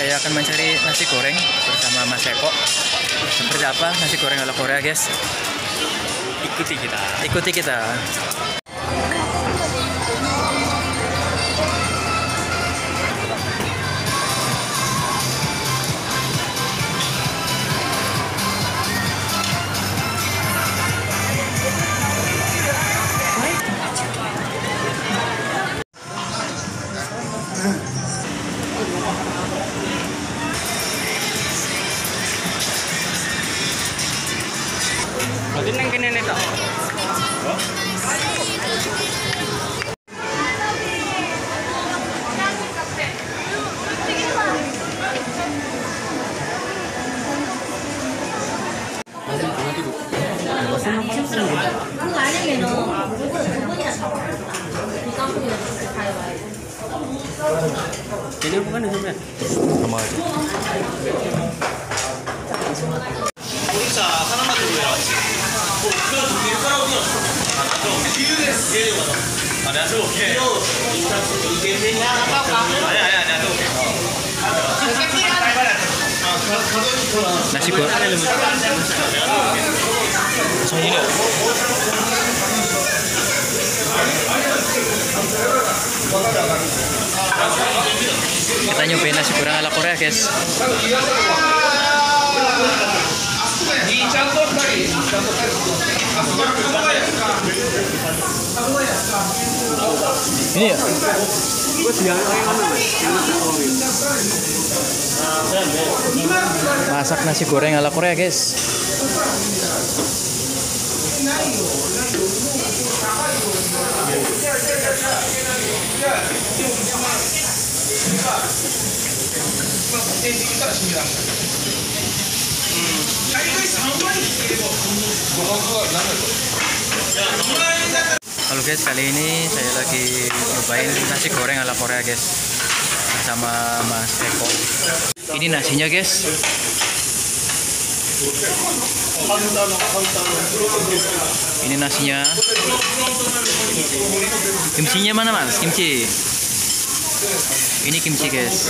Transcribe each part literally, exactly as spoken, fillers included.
saya akan mencari nasi goreng bersama Mas Eko. Seperti apa nasi goreng ala Korea, guys? Ikuti kita. Ikuti kita. Berarti neng kene nih tak. Ini bukan sebenarnya. Sama aja. 자, 하나만 더 줘요. 그 뒤에 사람이요. 아, 내가 저거 오케이. 아니, 아니, 아니, 아니, 오케이. Nasi goreng. 정훈이. Kita nyobain nasi goreng ala Korea, guys. Ini ya? Masak nasi goreng ala Korea, guys. Halo guys, kali ini saya lagi nyobain nasi goreng ala Korea, guys, sama Mas Eko. Ini nasinya, guys. Ini nasinya. Kimchinya mana, Mas? Kimchi. Ini kimchi, guys.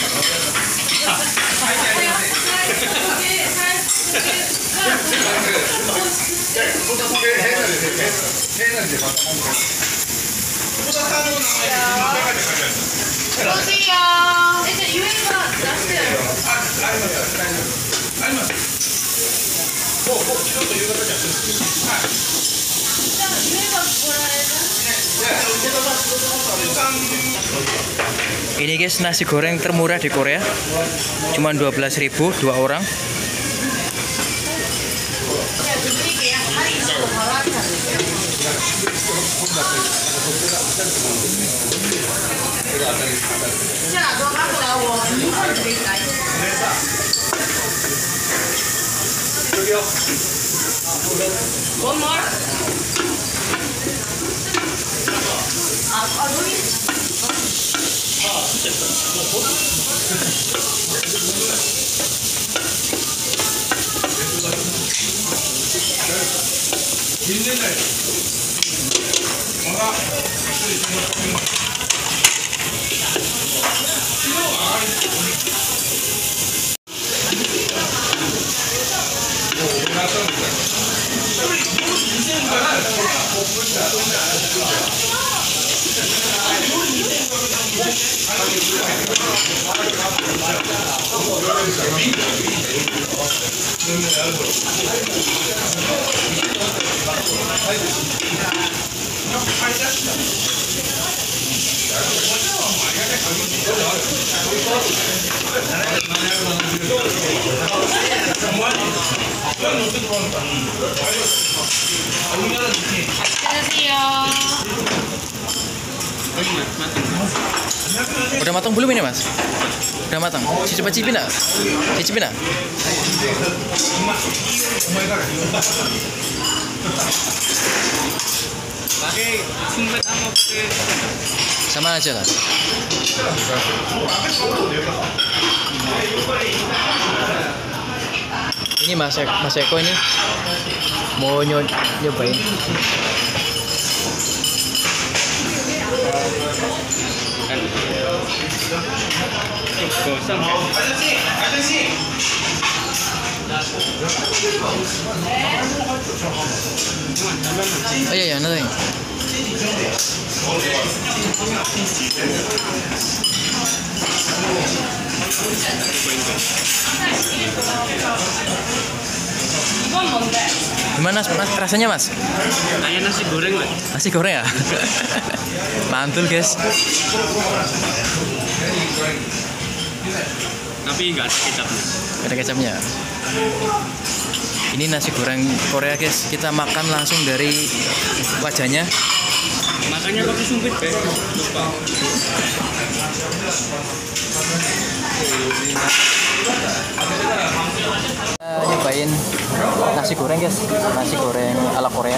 Ini guys, nasi goreng termurah di Korea, cuma dua belas ribu dua orang. One more. Udah matang belum ini, Mas? Udah matang. Cicip-cicipin nak? Cicipin nak? Pakai sumpit sama pakai Sama aja lah. Ini Mas Eko, Mas Eko ini mau nyobain. kan gosong kan. Oh iya, yeah, nothing. Gimana mas, rasanya mas? Kayak nasi goreng lah. Nasi goreng ya? Mantul guys. Tapi nggak ada kecapnya. Gak ada kecapnya. Ini nasi goreng Korea guys. Kita makan langsung dari wajahnya. Makanya pakai sumpit deh. Lupa. Kita nyobain nasi goreng guys, nasi goreng ala Korea.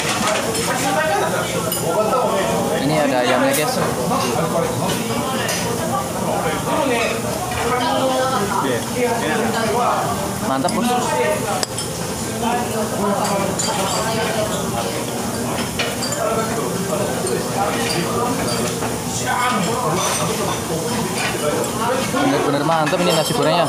Ini ada ayamnya guys. Mantap bos. Bener-bener mantap ini nasi gorengnya.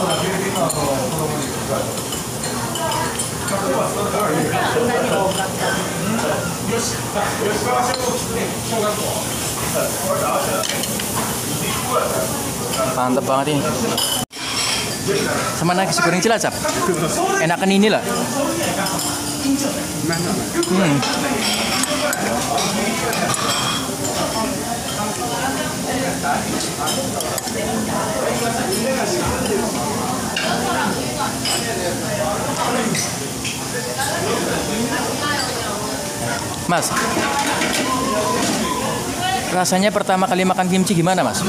Mantap banget ini. Sama nasi goreng Cilacap. Enakan ini lah. Hmm. Mas, rasanya pertama kali makan kimchi gimana mas?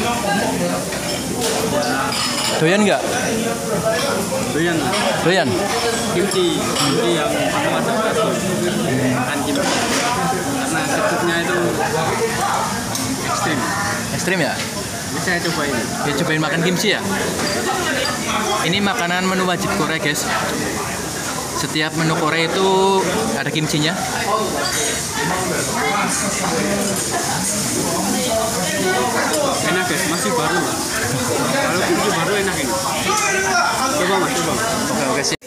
Doyan nggak? Doyan. Doyan. Kimchi, kimchi yang aku masak bakso. Makan kimchi. Karena kecutnya itu ekstrim. Ekstrim ya? Ini saya cobain. Ya cobain makan kimchi ya. Ini makanan menu wajib Korea guys. Setiap menu Korea itu ada kimchinya. Enak guys, masih baru lah. Kalau kimchi baru enak ini. Coba mas, coba. Oke oke sih.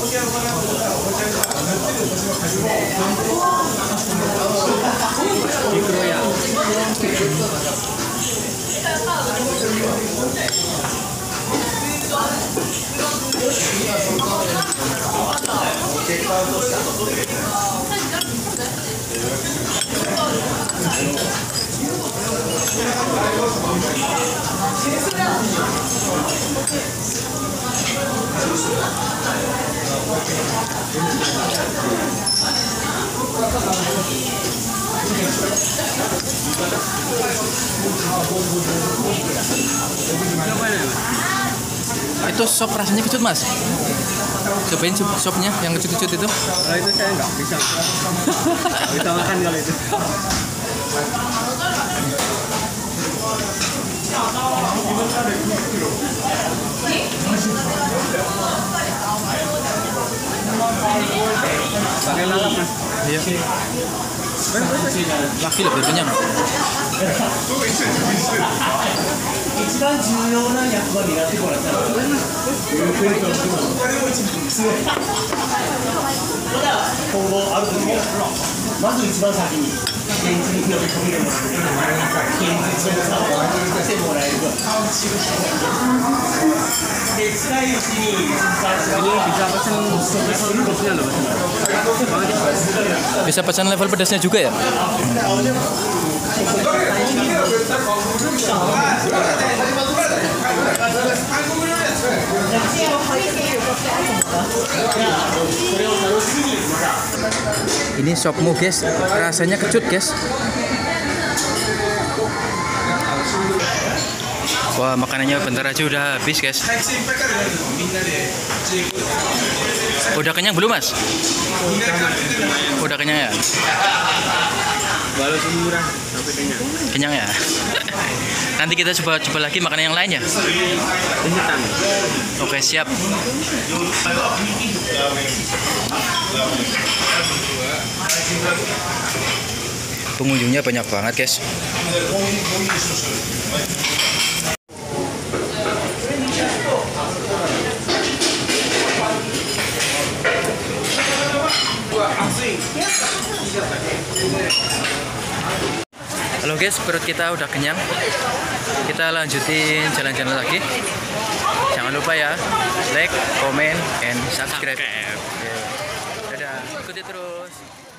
Dikeroyak. Itu sop rasanya kecut mas. Cobain sup sopnya yang kecut-kecut itu. Kalau itu saya nggak bisa. Kita makan kalau itu. Pakai lalap mas. Iya. Laki lah biar kenyang. 一番重要な役割になってこられたので、今後ある時は、まず一番先に現実に呼び込めるので、現実の差をしてもらえると。で、近いうちに Ini bisa pesan level pedasnya loh mas. Bisa pesan level pedasnya juga ya? Ini sopmu guys, rasanya kecut guys. Wah, makanannya bentar aja udah habis guys. Udah kenyang belum mas? Udah kenyang ya? Walaupun murah tapi kenyang. Kenyang ya? Nanti kita coba coba lagi makanan yang lainnya. Hitam. Oke siap. pengunjungnya banyak banget guys. Halo guys, perut kita udah kenyang. Kita lanjutin jalan-jalan lagi. Jangan lupa ya, like, comment, and subscribe. Dadah, ikuti terus.